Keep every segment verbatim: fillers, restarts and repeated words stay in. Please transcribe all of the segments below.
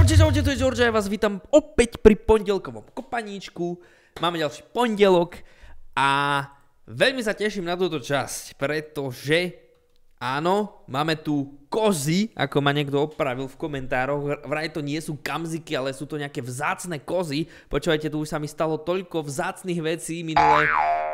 Čaute, čaute, tu je George a ja vás vítam opäť pri pondelkovom kopaníčku. Máme ďalší pondelok a veľmi sa teším na túto časť, pretože áno, máme tu kozy, ako ma niekto opravil v komentároch. Vraj to nie sú kamziky, ale sú to nejaké vzácne kozy. Počúvajte, tu už sa mi stalo toľko vzácnych vecí minulé.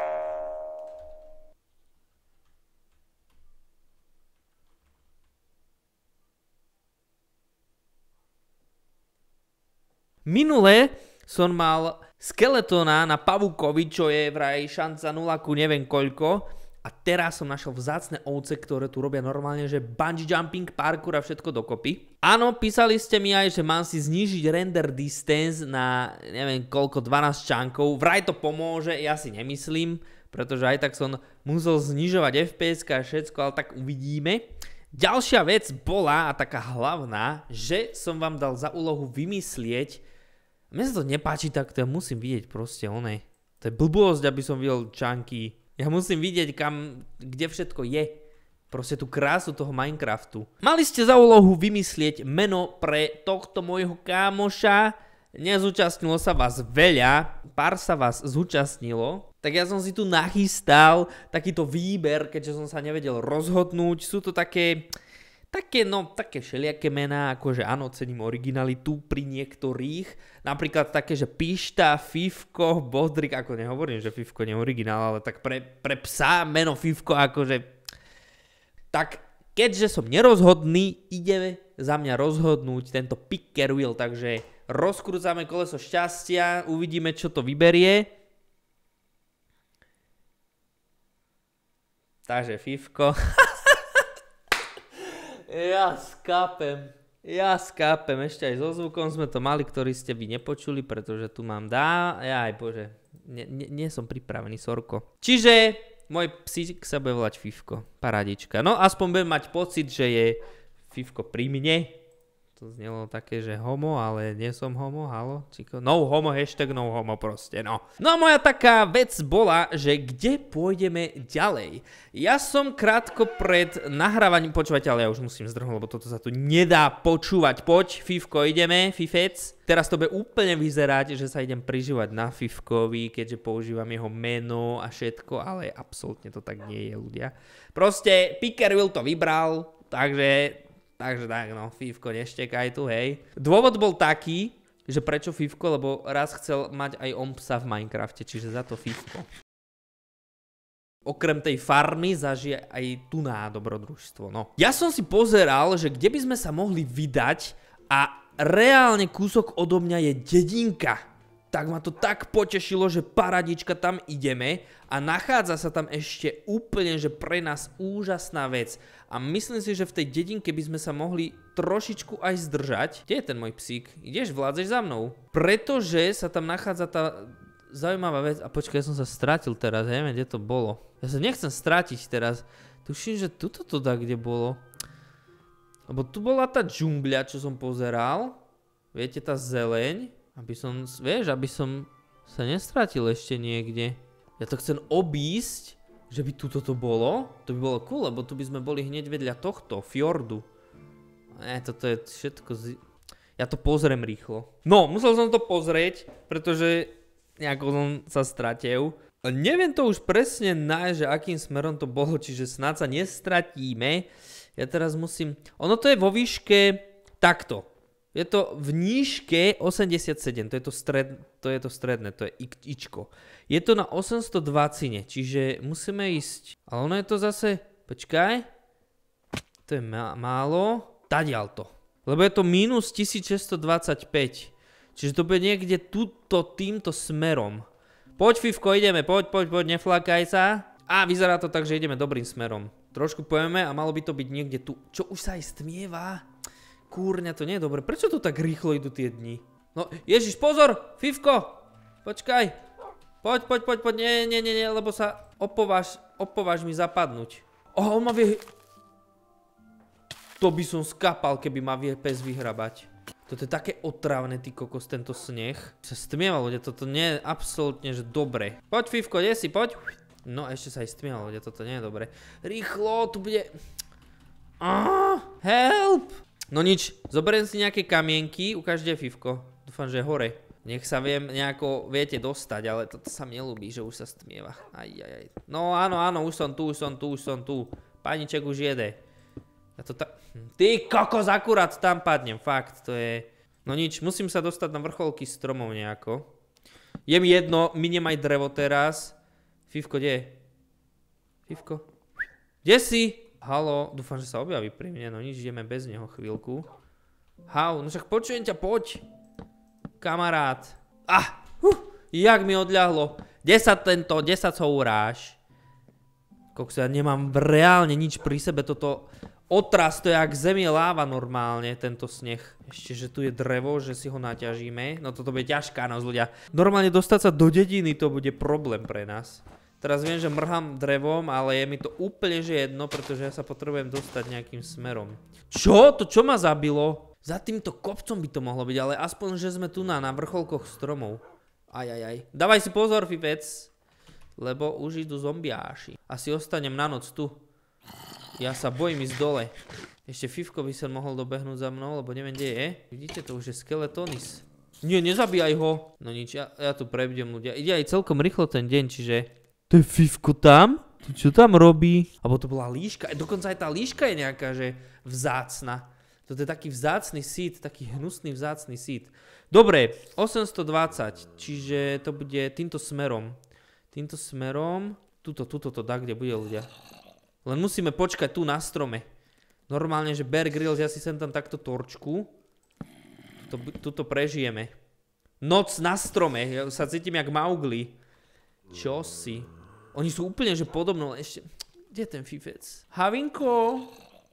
Minule som mal Skeletona na pavúkovi, čo je vraj šanca nula ku neviem koľko. A teraz som našiel vzácne ovce, ktoré tu robia normálne, že bungee jumping, parkour a všetko dokopy. Áno, písali ste mi aj, že mám si znížiť render distance na neviem koľko, dvanásť čánkov. Vraj to pomôže, ja si nemyslím, pretože aj tak som musel znižovať ef pé es a všetko, ale tak uvidíme. Ďalšia vec bola, a taká hlavná, že som vám dal za úlohu vymyslieť. Mne sa to nepáči, tak to ja musím vidieť proste onej. To je blbosť, aby som videl čanky. Ja musím vidieť, kam, kde všetko je. Proste tú krásu toho Minecraftu. Mali ste za úlohu vymyslieť meno pre tohto môjho kámoša. Nezúčastnilo sa vás veľa, pár sa vás zúčastnilo. Tak ja som si tu nachystal takýto výber, keďže som sa nevedel rozhodnúť. Sú to také... Také, no, také všelijaké mená, akože áno, cením originalitu pri niektorých. Napríklad také, že Pišta, Fifko, Bodrik, ako nehovorím, že Fifko nie je originál, ale tak pre, pre psa meno Fifko, akože... Tak, keďže som nerozhodný, ide za mňa rozhodnúť tento picker wheel, takže rozkrúcame koleso šťastia, uvidíme, čo to vyberie. Takže Fifko... Ja skápem, ja skápem, ešte aj so zvukom sme to mali, ktorý ste vy nepočuli, pretože tu mám dá, jaj bože, nie, nie, nie som pripravený, sorko. Čiže môj psík sa bude volať Fifko, paradička, no aspoň budem mať pocit, že je Fifko pri mne. To znelo také, že homo, ale nie som homo, halo, čiko, no homo, hashtag no homo proste, no. No a moja taká vec bola, že kde pôjdeme ďalej. Ja som krátko pred nahrávaním, počúvajte, ale ja už musím zdrhnúť, lebo toto sa tu nedá počúvať. Poď, Fifko, ideme, Fifec. Teraz to bude úplne vyzerať, že sa idem prižívať na Fifkovi, keďže používam jeho meno a všetko, ale absolútne to tak nie je, ľudia. Proste, Picker Will to vybral, takže... Takže tak, no, Fifko, neštekaj tu, hej. Dôvod bol taký, že prečo Fifko, lebo raz chcel mať aj on psa v Minecrafte, čiže za to Fifko. Okrem tej farmy zažije aj tu na dobrodružstvo, no. Ja som si pozeral, že kde by sme sa mohli vydať a reálne kúsok odo mňa je dedinka. Tak ma to tak potešilo, že paradička, tam ideme a nachádza sa tam ešte úplne, že pre nás úžasná vec. A myslím si, že v tej dedinke by sme sa mohli trošičku aj zdržať. Kde je ten môj psík? Ideš, vládzeš za mnou? Pretože sa tam nachádza tá zaujímavá vec. A počkaj, ja som sa stratil teraz, neviem, kde to bolo. Ja sa nechcem stratiť teraz. Tuším, že tuto to dá, kde bolo. Lebo tu bola tá džungľa, čo som pozeral. Viete, tá zeleň. Aby som, vieš, aby som sa nestratil ešte niekde. Ja to chcem obísť, že by tuto to bolo. To by bolo cool, lebo tu by sme boli hneď vedľa tohto, fjordu. Ne, toto je všetko z... Ja to pozriem rýchlo. No, musel som to pozrieť, pretože nejako som sa stratil. Neviem to už presne nájsť, že akým smerom to bolo, čiže snáď sa nestratíme. Ja teraz musím... Ono to je vo výške takto. Je to v nížke osemdesiatsedem, to je to, stred, to je to stredné, to je ičko. Je to na osemstodvadsať, čiže musíme ísť, ale ono je to zase, počkaj, to je málo, tadiaľ to. Lebo je to minus tisícšesťstodvadsaťpäť, čiže to bude niekde túto, týmto smerom. Poď Fifko, ideme, poď, poď, poď, neflákaj sa. A vyzerá to tak, že ideme dobrým smerom. Trošku pojeme a malo by to byť niekde tu, čo už sa aj stmieva. Kúrňa, to nie je dobre. Prečo to tak rýchlo idú tie dni? No, Ježiš, pozor! Fifko! Počkaj! Poď, poď, poď, poď. Nie, nie, nie, nie, lebo sa opováž, opováž mi zapadnúť. Oh, on ma vie... To by som skapal, keby ma vie pes vyhrabať. Toto je také otravné, ty kokos, tento sneh. Sa stmieva, ľudia, toto nie je absolútne, že dobre. Poď, Fifko, kde si, poď. No, ešte sa aj stmieva, ľudia, toto nie je dobre. Rýchlo, tu bude... Ah, help! No nič, zoberiem si nejaké kamienky, ukážte Fivko. Dúfam, že je hore. Nech sa viem nejako, viete, dostať, ale toto sa mi nelúbí, že už sa stmieva. Aj, aj, aj. No áno, áno, už som tu, už som tu, už som tu. Pániček už jede. Ja to ta... Ty kokos, akurát tam padnem, fakt, to je... No nič, musím sa dostať na vrcholky stromov nejako. Je mi jedno, miniem aj drevo teraz. Fivko, kde je? Fivko? Kde si? Haló, dúfam, že sa objaví pri mne, no nič, ideme bez neho chvíľku. Hau, no však počujem ťa, poď. Kamarát. Ah, huh, jak mi odľahlo. desať tento, desať souráž. Kokso, ja nemám reálne nič pri sebe, toto otras, to je jak zem je láva normálne, tento sneh. Ešte, že tu je drevo, že si ho naťažíme. No toto bude ťažká noc, ľudia. Normálne dostať sa do dediny, to bude problém pre nás. Teraz viem, že mrhám drevom, ale je mi to úplne že jedno, pretože ja sa potrebujem dostať nejakým smerom. Čo? To čo ma zabilo? Za týmto kopcom by to mohlo byť, ale aspoň, že sme tu na, na vrcholkoch stromov. Aj, aj, aj. Dávaj si pozor, Fifec, lebo už idú zombiáši. Asi ostanem na noc tu. Ja sa bojím ísť dole. Ešte Fivko by sa mohol dobehnúť za mnou, lebo neviem, kde je. Vidíte, to už je skeletonis. Nie, nezabíjaj ho. No nič, ja, ja tu prebudem, ľudia. Ide aj celkom rýchlo ten deň, čiže... To je Fivko tam? To čo tam robí? Abo to bola líška. E, dokonca aj tá líška je nejaká, že vzácna. Toto je taký vzácny seed, taký hnusný vzácny seed. Dobre, osemstodvadsať, čiže to bude týmto smerom. Týmto smerom, tuto, tuto to dá, kde bude, ľudia. Len musíme počkať tu na strome. Normálne, že Bear Grylls, ja si sem tam takto torčku. Tuto, tuto prežijeme. Noc na strome, ja sa cítim jak Mowgli. Čo si? Oni sú úplne, že podobno, ešte... Kde je ten Fifec? Havinko,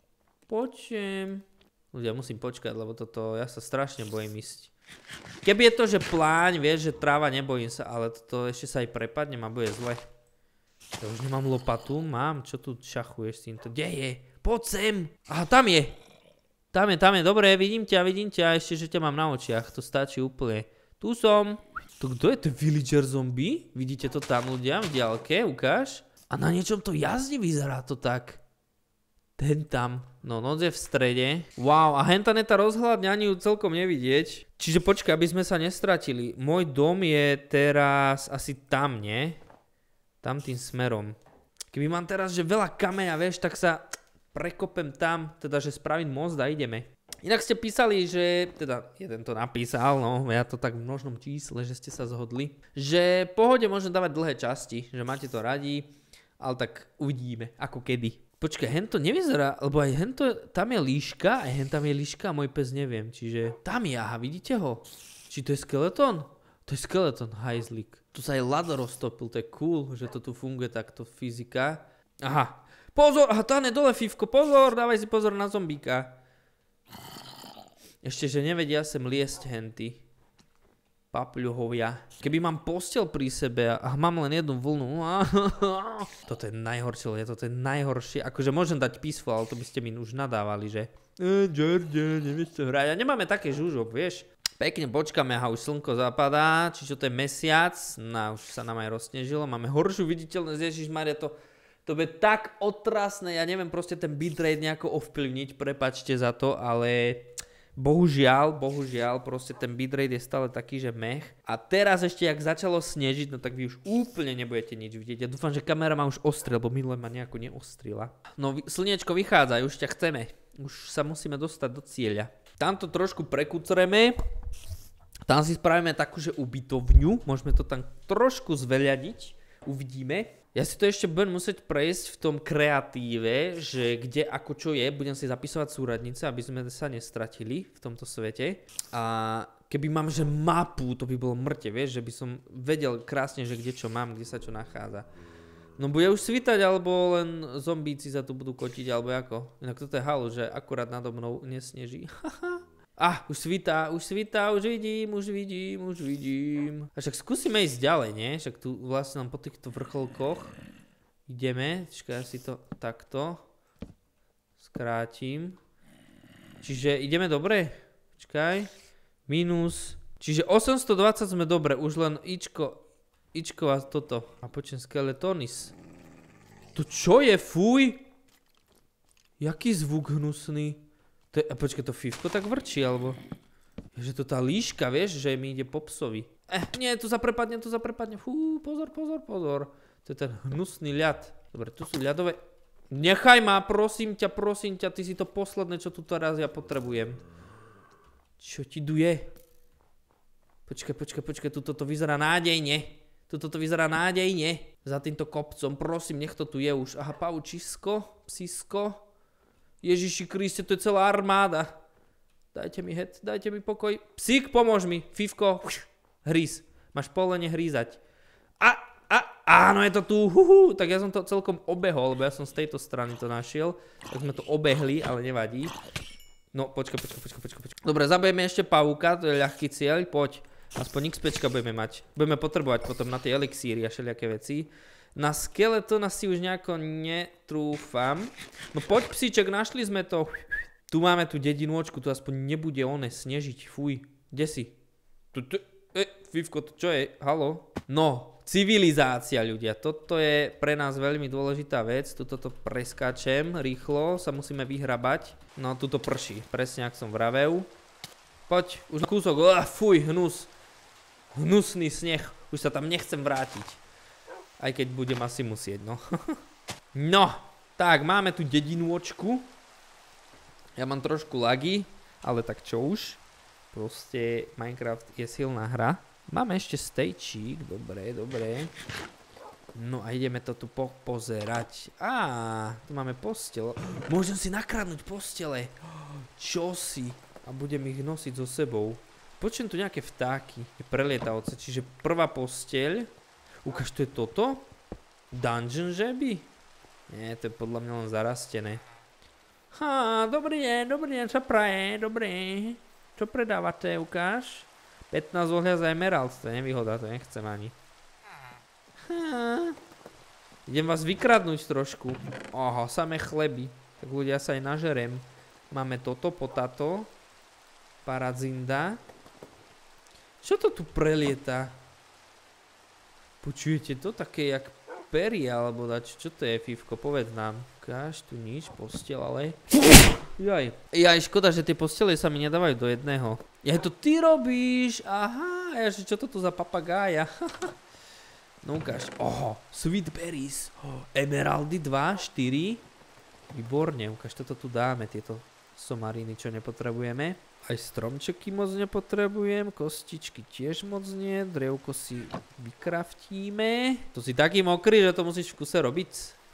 poďem. Ľudia, musím počkať, lebo toto, ja sa strašne bojím ísť. Keby je to, že pláň, vieš, že tráva, nebojím sa, ale toto ešte sa aj prepadnem a bude zle. Ja už nemám lopatu, mám, čo tu šachuješ s týmto? Kde je? Poď sem! Aha, tam je! Tam je, tam je, dobre, vidím ťa, vidím ťa, ešte, že ťa mám na očiach, to stačí úplne. Tu som. To kto je ten villager zombie? Vidíte to tam, ľudia, v diaľke, ukáž. A na niečom to jazdí, vyzerá to tak. Ten tam, no noc je v strede. Wow, a hentaneta rozhľadňa ani ju celkom nevidieť. Čiže počkaj, aby sme sa nestratili. Môj dom je teraz asi tam, nie? Tam tým smerom. Keby mám teraz, že veľa kameňa, vieš, tak sa prekopem tam, teda, že spravím most a ideme. Inak ste písali, že, teda, jeden to napísal, no, ja to tak v množnom čísle, že ste sa zhodli, že pohode môžem dávať dlhé časti, že máte to radi, ale tak uvidíme, ako kedy. Počkaj, hento nevyzerá, lebo aj hento, tam je líška, aj hen tam je líška a môj pes neviem, čiže tam je, aha, vidíte ho? Či to je skeleton? To je skeleton, hajzlik. Tu sa aj ľad roztopil, to je cool, že to tu funguje takto fyzika. Aha, pozor, aha, tam je dole Fivko, pozor, dávaj si pozor na zombíka. Ešte, že nevedia sem liesť henty. Papľuhovia. Keby mám postel pri sebe a mám len jednu vlnu. Toto je najhoršie, toto je najhoršie. Akože môžem dať peaceful, ale to by ste mi už nadávali, že e, George, nevieš čo hrať. A nemáme také žúžok, vieš. Pekne počkáme, aha, už slnko zapadá, čiže to je mesiac. No, už sa nám aj rozsnežilo. Máme horšiu viditeľnosť, Ježišmaria, to, to bude tak otrasné. Ja neviem proste ten bitrate nejako ovplyvniť, prepáčte za to, ale... Bohužiaľ, bohužiaľ, proste ten bitrate je stále taký, že mech. A teraz ešte, jak začalo snežiť, no tak vy už úplne nebudete nič vidieť. Ja dúfam, že kamera ma už ostrila, lebo minule ma nejako neostrila. No, slniečko vychádza, už ťa chceme. Už sa musíme dostať do cieľa. Tamto trošku prekucreme. Tam si spravíme takú, že ubytovňu. Môžeme to tam trošku zveľadiť. Uvidíme. Ja si to ešte budem musieť prejsť v tom kreatíve, že kde ako čo je, budem si zapisovať súradnice, aby sme sa nestratili v tomto svete. A keby mám, že mapu, to by bolo mŕte, vieš, že by som vedel krásne, že kde čo mám, kde sa čo nachádza. No bude už svítať, alebo len zombíci sa tu budú kotiť, alebo ako. Inak toto je halu, že akurát nado mnou nesneží. Haha. Ah, už svítá, už svítá, už vidím, už vidím, už vidím. A však skúsime ísť ďalej, nie? Však tu vlastne po týchto vrcholkoch ideme. Čakaj, ja si to takto skrátim. Čiže ideme dobre? Čakaj. Minus. Čiže osemstodvadsať sme dobre, už len ičko, ičko a toto. A počujem skeletonis. To čo je, fuj? Jaký zvuk hnusný. To je, a počkaj, to fifko tak vrčí, alebo... Že to tá líška, vieš, že mi ide po psovi. Eh, nie, tu sa prepadne, tu sa prepadne. Fú, pozor, pozor, pozor. To je ten hnusný ľad. Dobre, tu sú ľadové... Nechaj ma, prosím ťa, prosím ťa, ty si to posledné, čo tu teraz ja potrebujem. Čo ti tu je? Počkaj, počkaj, počkaj, tuto to vyzerá nádejne. Tuto to vyzerá nádejne. Za týmto kopcom, prosím, nech to tu je už. Aha, paučisko, psisko. Ježiši Kriste, to je celá armáda. Dajte mi head, dajte mi pokoj. Psík, pomôž mi. Fifko, hríz. Máš polenie hrízať. A, a, áno, je to tu. Huhu. Tak ja som to celkom obehol, lebo ja som z tejto strany to našiel. Tak sme to obehli, ale nevadí. No, počkaj, počkaj, počkaj, počkaj, počkaj. Dobre, zabijeme ešte pavúka, to je ľahký cieľ, poď. Aspoň XPčka budeme mať. Budeme potrebovať potom na tie elixíry a všelijaké veci. Na skeletona si už nejako netrúfam. No poď psíček, našli sme to. Tu máme tú dedinôčku, tu aspoň nebude one snežiť. Fuj, kde si? Tu, tu, e, Fifko, to čo je? Haló? No, civilizácia ľudia. Toto je pre nás veľmi dôležitá vec. Tuto to preskáčem rýchlo, sa musíme vyhrabať. No, tuto prší, presne ak som vravel. Poď, už kúsok. Oh, fuj, hnus. Hnusný sneh. Už sa tam nechcem vrátiť. Aj keď budem asi musieť, no. No, tak, máme tu dedinôčku. Ja mám trošku lagy, ale tak čo už. Proste Minecraft je silná hra. Máme ešte stejčík, dobre, dobre. No a ideme to tu po pozerať. Á, tu máme postel. Môžem si nakradnúť postele. Čo si? A budem ich nosiť so sebou. Počujem tu nejaké vtáky, prelietavce, čiže prvá posteľ. Ukáž, to je toto? Dungeon žeby? Nie, to je podľa mňa len zarastené. Ha, dobrý deň, dobrý deň, čo praje, dobrý. Čo predávate, ukáž? pätnásť ohľa za emerald, to je nevýhoda, to nechcem ani. Ha. Idem vás vykradnúť trošku. Oho, samé chleby. Tak ľudia sa aj nažerem. Máme toto, potato. Paradzinda. Čo to tu prelieta? Počujete to? Také jak pery, alebo dač. Čo to je, Fifko? Povedz nám. Ukáž, tu nič, posteľ, ale... Jaj. Jaj, škoda, že tie postele sa mi nedávajú do jedného. Jaj, to ty robíš? Aha, jaže, čo to tu za papagája? No ukáž. Oho, sweet berries. Oh, emeraldy dva, štyri. Výborne, ukáž, toto tu dáme, tieto somariny, čo nepotrebujeme. Aj stromčeky moc nepotrebujem, kostičky tiež moc nie, drevko si vykraftíme. To si taký mokrý, že to musíš v kuse robiť.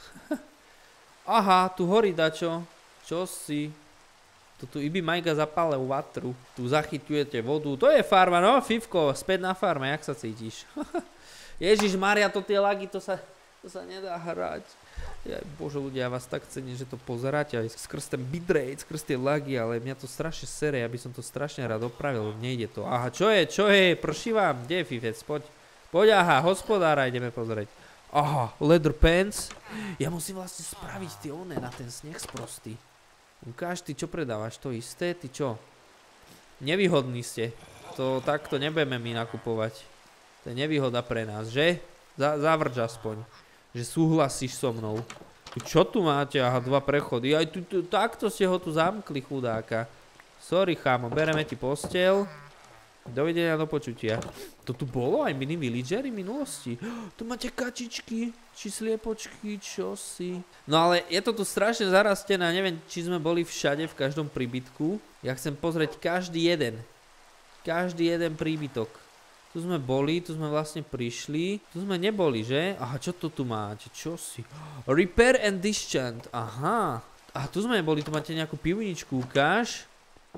Aha, tu horí dačo. Čo si? Tu tu Ibi Majga zapálil vatru. Tu zachytujete vodu. To je farma, no Fifko, späť na farme, jak sa cítiš? Ježiš Maria, to tie lagy, to sa, to sa nedá hrať. Ja, bože ľudia, ja vás tak cením, že to pozeráte aj skrz ten bitrate, skrz tie lagy, ale mňa to strašne sere, ja by som to strašne rád opravil, nejde to. Aha, čo je, čo je, prší vám, kde je Fifec, poď, poď, aha, hospodára, ideme pozrieť. Aha, leather pants, ja musím vlastne spraviť tie one na ten sneh sprostý. Ukáž, ty čo predávaš, to isté, ty čo? Nevýhodní ste, to takto nebudeme my nakupovať. To je nevýhoda pre nás, že? Zavrč aspoň. Že súhlasíš so mnou. Čo tu máte? Aha, dva prechody. Aj tu, tu, takto ste ho tu zamkli, chudáka. Sorry, chámo, bereme ti posteľ. Dovidenia, do počutia. To tu bolo aj mini villagery v minulosti. Tu máte kačičky, či sliepočky, čo si. No ale je to tu strašne zarastené, neviem, či sme boli všade, v každom príbytku. Ja chcem pozrieť každý jeden. Každý jeden príbytok. Tu sme boli, tu sme vlastne prišli. Tu sme neboli, že? Aha, čo to tu máte? Čo si? Repair and dischant. Aha. A tu sme neboli, tu máte nejakú pivničku, ukáž.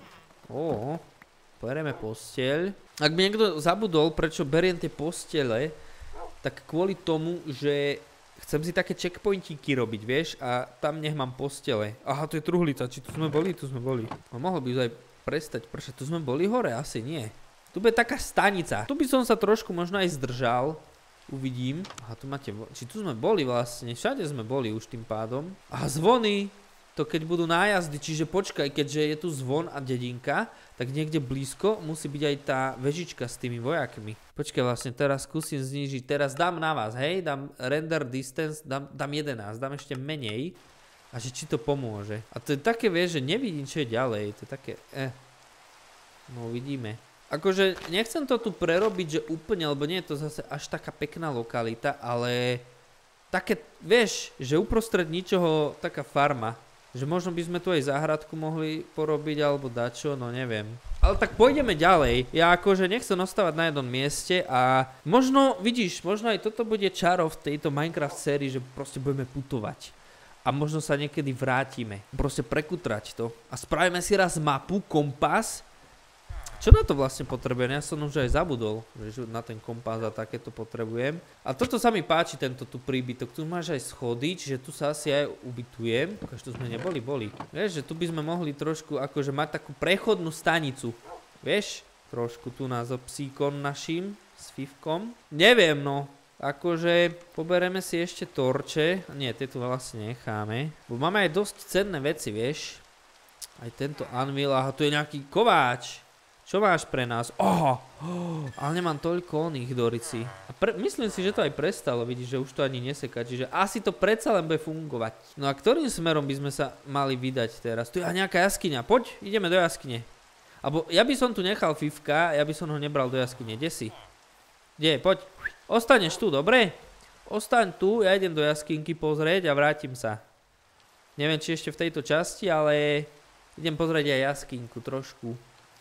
Ó, bereme posteľ. Ak by niekto zabudol, prečo beriem tie postele, tak kvôli tomu, že chcem si také checkpointíky robiť, vieš? A tam nech mám postele. Aha, to je truhlica. Či tu sme boli? Tu sme boli. No, mohol by už aj prestať pršať. Tu sme boli hore? Asi nie. Tu bude taká stanica. Tu by som sa trošku možno aj zdržal. Uvidím. Aha, tu máte... Či tu sme boli vlastne? Všade sme boli už tým pádom. Aha, zvony. To keď budú nájazdy. Čiže počkaj, keďže je tu zvon a dedinka, tak niekde blízko musí byť aj tá vežička s tými vojakmi. Počkaj, vlastne teraz skúsim znížiť. Teraz dám na vás, hej? Dám render distance, dám, dám jedenásť. Dám ešte menej. A že či to pomôže. A to je také, vieš, že nevidím, čo je ďalej. To je také, eh. No uvidíme. Akože nechcem to tu prerobiť, že úplne, lebo nie je to zase až taká pekná lokalita, ale také, vieš, že uprostred ničoho taká farma. Že možno by sme tu aj záhradku mohli porobiť alebo dačo, no neviem. Ale tak pôjdeme ďalej. Ja akože nechcem ostávať na jednom mieste a možno, vidíš, možno aj toto bude čaro v tejto Minecraft sérii, že proste budeme putovať. A možno sa niekedy vrátime. Proste prekutrať to. A spravíme si raz mapu, kompas. Čo na to vlastne potrebujem? Ja som už aj zabudol, že na ten kompas a takéto potrebujem. A toto sa mi páči, tento tu príbytok. Tu máš aj schody, čiže tu sa asi aj ubytujem. Ukáž, tu sme neboli, boli. Vieš, že tu by sme mohli trošku akože mať takú prechodnú stanicu. Vieš? Trošku tu nás so psíkom našim, s fifkom. Neviem, no. Akože pobereme si ešte torče. Nie, tie tu vlastne necháme. Bo máme aj dosť cenné veci, vieš. Aj tento anvil, aha, tu je nejaký kováč. Čo máš pre nás? Oho, oh, ale nemám toľko oných, Dorici. A pre, myslím si, že to aj prestalo, vidíš, že už to ani neseká, čiže asi to predsa len bude fungovať. No a ktorým smerom by sme sa mali vydať teraz? Tu je nejaká jaskyňa, poď, ideme do jaskyne. Abo ja by som tu nechal Fifka, ja by som ho nebral do jaskyne, kde si? Kde, poď, ostaneš tu, dobre? Ostaň tu, ja idem do jaskinky pozrieť a vrátim sa. Neviem, či ešte v tejto časti, ale idem pozrieť aj jaskynku trošku.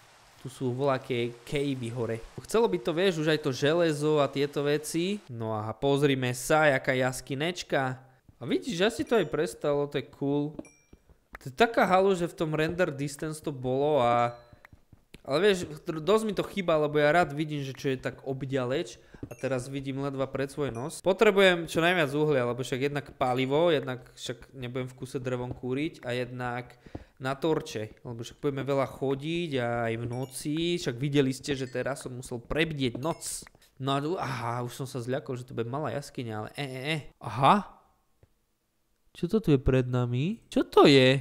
Tu sú voľaké cavey hore. Chcelo by to, vieš, už aj to železo a tieto veci. No a pozrime sa, jaká jaskynečka. A vidíš, že si to aj prestalo, to je cool. To je taká halu, že v tom render distance to bolo a... Ale vieš, dosť mi to chýba, lebo ja rád vidím, že čo je tak obďaleč. A teraz vidím ledva pred svoj nos. Potrebujem čo najviac uhlia, lebo však jednak palivo, jednak však nebudem v kuse drevom kúriť a jednak na torče, lebo však budeme veľa chodiť a aj v noci, však videli ste, že teraz som musel prebdieť noc. No a aha, už som sa zľakol, že to bude malá jaskyňa, ale e, e, e. Aha. Čo to tu je pred nami? Čo to je?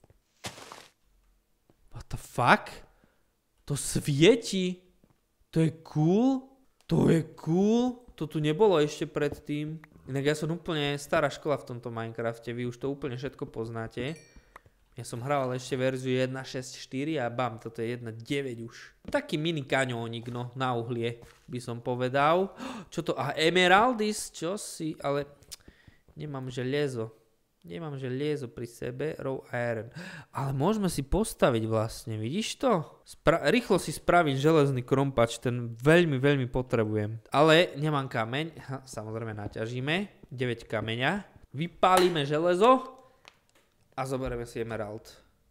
What the fuck? To svieti. To je cool. To je cool. To tu nebolo ešte predtým. Inak ja som úplne stará škola v tomto Minecrafte, vy už to úplne všetko poznáte. Ja som hral ešte verziu jedna šesť štyri a bam, toto je jedna deväť už. Taký mini kaňónik, no, na uhlie, by som povedal. Čo to? A Emeraldis, čo si? Ale nemám železo. Nemám železo pri sebe, raw iron. Ale môžeme si postaviť vlastne, vidíš to? Spra- rýchlo si spravím železný krompač, ten veľmi, veľmi potrebujem. Ale nemám kameň, ha, samozrejme naťažíme, deväť kameňa. Vypálime železo. A zoberieme si emerald.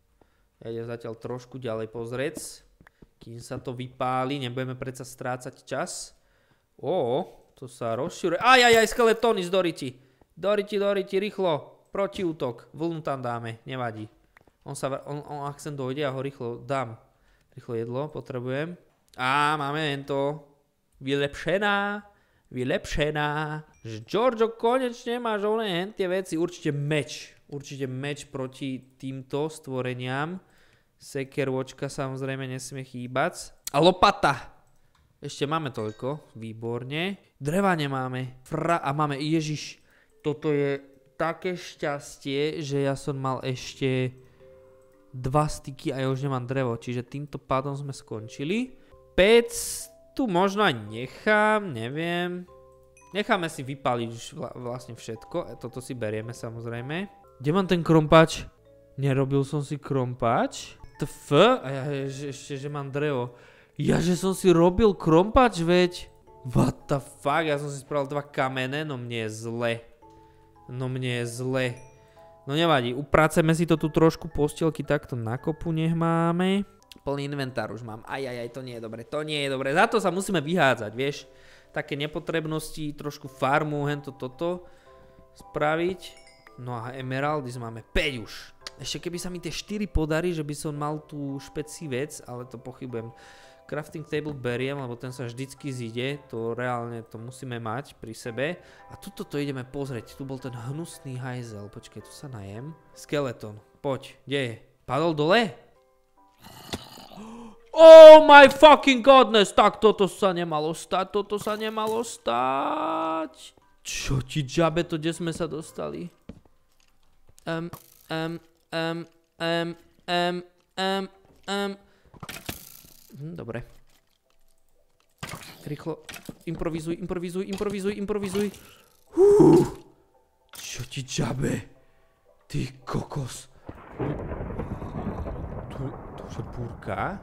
Ja idem zatiaľ trošku ďalej pozrieť. Kým sa to vypáli, nebudeme predsa strácať čas. Ó, to sa rozširuje. Aj, aj, aj, skeletóny z Doriti. Doriti, Doriti, rýchlo. Protiútok. Vlnu tam dáme, nevadí. On sa, on, on ak sem dojde, ja ho rýchlo dám. Rýchlo jedlo, potrebujem. Á, máme to. Vylepšená. Vylepšená. Že Giorgio, konečne máš oné tie veci. Určite meč. Určite meč proti týmto stvoreniam. Sekervočka samozrejme nesmie chýbať. A lopata. Ešte máme toľko. Výborne. Dreva nemáme. Fra a máme, ježiš. Toto je také šťastie, že ja som mal ešte dva styky a ja už nemám drevo. Čiže týmto pádom sme skončili. Pec tu možno aj nechám, neviem. Necháme si vypáliť už vlastne všetko. Toto si berieme samozrejme. Kde mám ten krompač? Nerobil som si krompač? Tf, a ja že, ešte, že mám drevo. Ja, že som si robil krompač, veď. What the fuck, ja som si spravil dva kamene, no mne je zle. No mne je zle. No nevadí, upraceme si to tu trošku, postielky takto na kopu nech máme. Plný inventár už mám, aj, aj, aj, to nie je dobre, to nie je dobre. Za to sa musíme vyhádzať, vieš. Také nepotrebnosti, trošku farmu, hento toto spraviť. No a emeraldis máme päť už. Ešte keby sa mi tie štyri podarí, že by som mal tú špeci vec, ale to pochybujem. Crafting table beriem, lebo ten sa vždycky zíde, to reálne to musíme mať pri sebe. A tuto to ideme pozrieť, tu bol ten hnusný hajzel, počkej, tu sa najem. Skeleton, poď, kde je? Padol dole? Oh my fucking godness, tak toto sa nemalo stať, toto sa nemalo stať. Čo ti džabe to, kde sme sa dostali? Um, Um, um, um, um, um, um. Hm, dobre. Rýchlo. Improvizuj, improvizuj, improvizuj, improvizuj. Hú. Čo ti džabe? Ty kokos. Tu, tu je búrka.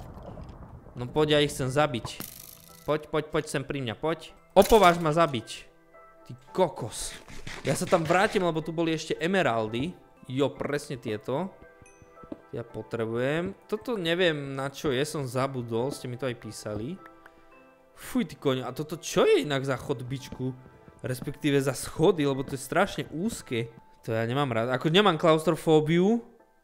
No poď, ja ich chcem zabiť. Poď, poď, poď sem pri mňa, poď. Opováž ma zabiť. Ty kokos. Ja sa tam vrátim, lebo tu boli ešte emeraldy. Jo, presne tieto. Ja potrebujem. Toto neviem, na čo je, som zabudol, ste mi to aj písali. Fuj, ty koň, a toto čo je inak za chodbičku? Respektíve za schody, lebo to je strašne úzke. To ja nemám rád. Ako nemám klaustrofóbiu.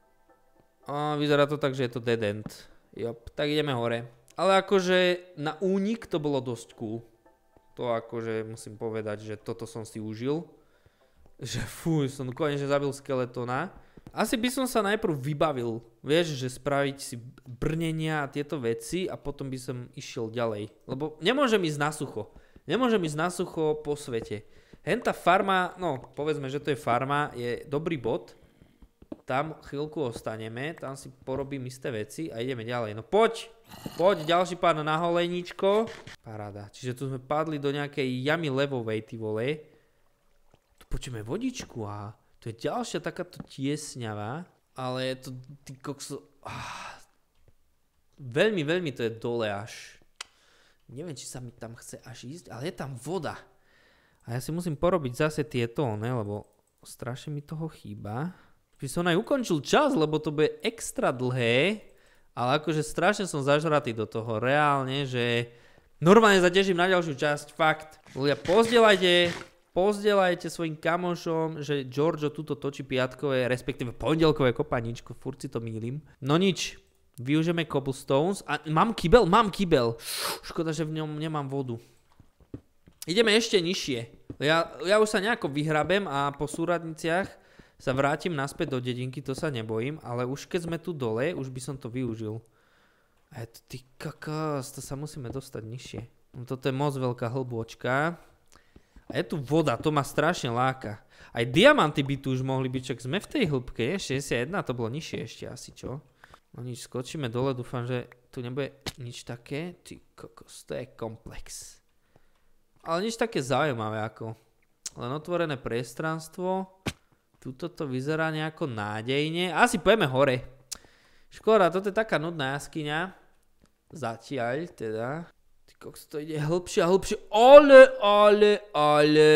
A vyzerá to tak, že je to dead end. Jop, tak ideme hore. Ale akože na únik to bolo dosť cool. To akože musím povedať, že toto som si užil. Že fuj, som konečne zabil skeletona. Asi by som sa najprv vybavil, vieš, že spraviť si brnenia a tieto veci a potom by som išiel ďalej. Lebo nemôžem ísť na sucho. Nemôžem ísť na sucho po svete. Henta farma, no povedzme, že to je farma, je dobrý bod. Tam chvíľku ostaneme, tam si porobím isté veci a ideme ďalej. No poď, poď, ďalší pán na holejničko. Paráda, čiže tu sme padli do nejakej jamy levovej, ty vole. Tu počujeme vodičku a to je ďalšia takáto tiesňava, ale je to, ty kokso, ah, veľmi, veľmi to je dole až. Neviem, či sa mi tam chce až ísť, ale je tam voda. A ja si musím porobiť zase tieto, ne, lebo strašne mi toho chýba. By som aj ukončil čas, lebo to bude extra dlhé, ale akože strašne som zažratý do toho, reálne, že normálne zateším na ďalšiu časť, fakt. Ľudia, pozdielajte, pozdielajte svojim kamošom, že Giorgio tuto točí piatkové, respektíve pondelkové kopaničko, furt si to mýlim. No nič, využijeme cobblestones a mám kybel, mám kybel. Škoda, že v ňom nemám vodu. Ideme ešte nižšie. Ja, ja už sa nejako vyhrabem a po súradniciach sa vrátim naspäť do dedinky, to sa nebojím, ale už keď sme tu dole, už by som to využil. A je to ty kakos, to sa musíme dostať nižšie. No, toto je moc veľká hlbočka. A je tu voda, to ma strašne láka. Aj diamanty by tu už mohli byť, čak sme v tej hĺbke, šesťdesiatjeden, to bolo nižšie ešte asi, čo? No nič, skočíme dole, dúfam, že tu nebude nič také. Ty kokos, to je komplex. Ale nič také zaujímavé ako. Len otvorené priestranstvo. Tuto to vyzerá nejako nádejne. Asi pojeme hore. Škoda, toto je taká nudná jaskyňa. Zatiaľ teda. Ty kokos, to ide hĺbšie a hĺbšie. Ale, ale, ale.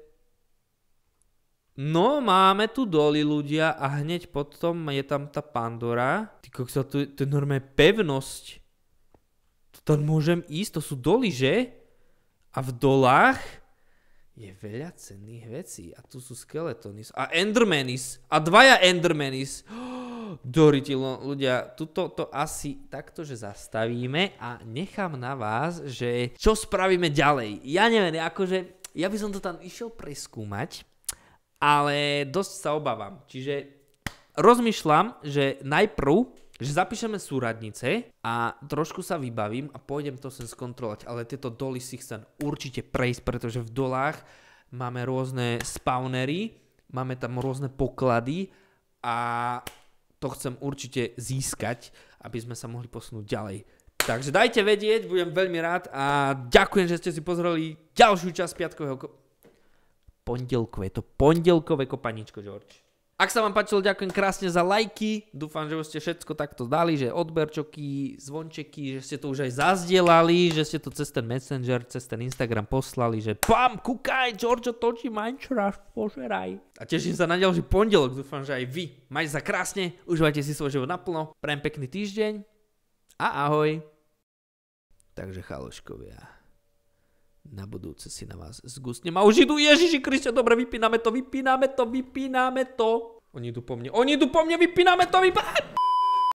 No, máme tu doly ľudia a hneď potom je tam tá Pandora. Ty kokos, to, to je normálne pevnosť. To tam môžem ísť, to sú doly, že? A v dolách je veľa cenných vecí. A tu sú skeletonis. A endermanis. A dvaja endermanis. Oh, doriti ľudia, tuto to asi takto, že zastavíme a nechám na vás, že čo spravíme ďalej. Ja neviem, akože ja by som to tam išiel preskúmať, ale dosť sa obávam. Čiže rozmýšľam, že najprv že zapíšeme súradnice a trošku sa vybavím a pôjdem to sem skontrolovať. Ale tieto doly si chcem určite prejsť, pretože v dolách máme rôzne spawnery, máme tam rôzne poklady a to chcem určite získať, aby sme sa mohli posunúť ďalej. Takže dajte vedieť, budem veľmi rád a ďakujem, že ste si pozreli ďalšiu časť piatkového ko... pondelkové, to pondelkové kopaničko, George. Ak sa vám páčilo, ďakujem krásne za lajky. Dúfam, že už ste všetko takto dali, že odberčoky, zvončeky, že ste to už aj zazdielali, že ste to cez ten Messenger, cez ten Instagram poslali, že pam, kúkaj, Giorgio točí Minecraft, požeraj. A teším sa na ďalší pondelok, dúfam, že aj vy. Majte sa krásne, užívajte si svoj život naplno, prajem pekný týždeň a ahoj. Takže chaloškovia, na budúce si na vás zgustnem. A už idú, Ježiši Kriste, dobre, vypíname to, vypíname to, vypíname to. Oni idú po mne, oni idú po mne, vypíname to, vypíname.